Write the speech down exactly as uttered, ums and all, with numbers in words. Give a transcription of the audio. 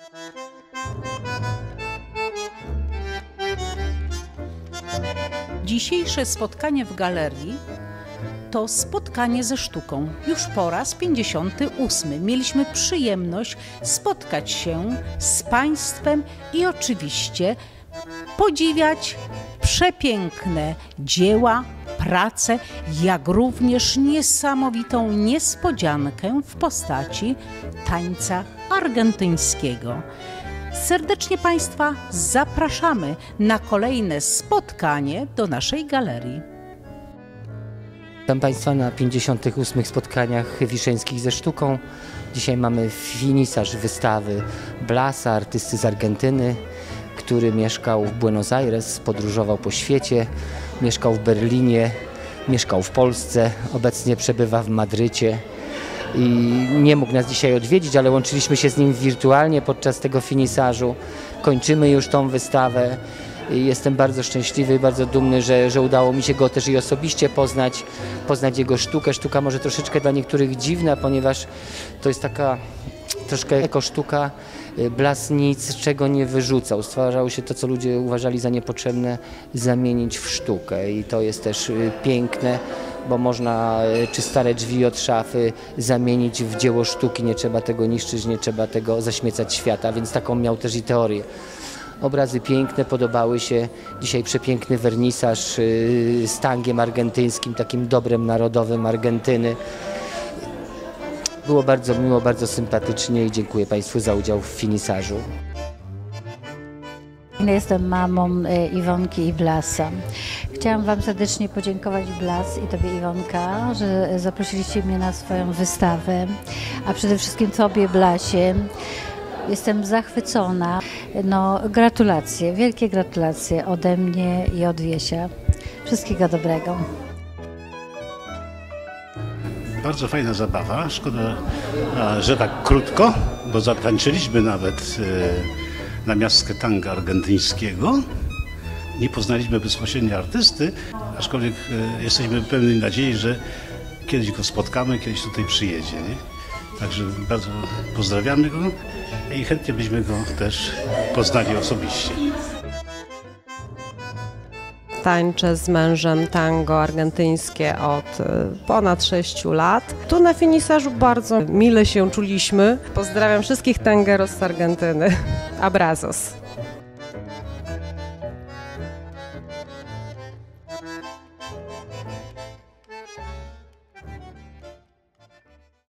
Dzisiejsze spotkanie w galerii to spotkanie ze sztuką. Już po raz pięćdziesiąty ósmy. Mieliśmy przyjemność spotkać się z Państwem i oczywiście podziwiać przepiękne dzieła, prace, jak również niesamowitą niespodziankę w postaci tańca argentyńskiego. Serdecznie Państwa zapraszamy na kolejne spotkanie do naszej galerii. Witam Państwa na pięćdziesiątych ósmych spotkaniach wiszeńskich ze sztuką. Dzisiaj mamy finisaż wystawy Blasa, artysty z Argentyny, który mieszkał w Buenos Aires, podróżował po świecie, mieszkał w Berlinie, mieszkał w Polsce, obecnie przebywa w Madrycie i nie mógł nas dzisiaj odwiedzić, ale łączyliśmy się z nim wirtualnie podczas tego finisażu. Kończymy już tą wystawę. Jestem bardzo szczęśliwy i bardzo dumny, że, że udało mi się go też i osobiście poznać, poznać jego sztukę. Sztuka może troszeczkę dla niektórych dziwna, ponieważ to jest taka troszkę ekosztuka. Blas nic z czego nie wyrzucał. Stwarzało się to, co ludzie uważali za niepotrzebne, zamienić w sztukę i to jest też piękne, bo można czy stare drzwi od szafy zamienić w dzieło sztuki. Nie trzeba tego niszczyć, nie trzeba tego zaśmiecać świata, więc taką miał też i teorię. Obrazy piękne, podobały się. Dzisiaj przepiękny wernisaż z tangiem argentyńskim, takim dobrem narodowym Argentyny. Było bardzo miło, bardzo sympatycznie i dziękuję Państwu za udział w finisażu. Jestem mamą Iwonki i Blasa. Chciałam Wam serdecznie podziękować, Blas, i Tobie, Iwonka, że zaprosiliście mnie na swoją wystawę, a przede wszystkim Tobie, Blasie. Jestem zachwycona. No, gratulacje, wielkie gratulacje ode mnie i od Wiesia. Wszystkiego dobrego. Bardzo fajna zabawa. Szkoda, że tak krótko, bo zatańczyliśmy nawet na miastkę tanga argentyńskiego. Nie poznaliśmy bezpośrednio artysty, aczkolwiek jesteśmy pełni nadziei, że kiedyś go spotkamy, kiedyś tutaj przyjedzie. Nie? Także bardzo pozdrawiamy go i chętnie byśmy go też poznali osobiście. Tańczę z mężem tango argentyńskie od ponad sześciu lat. Tu na finisażu bardzo mile się czuliśmy. Pozdrawiam wszystkich tangeros z Argentyny. Abrazos.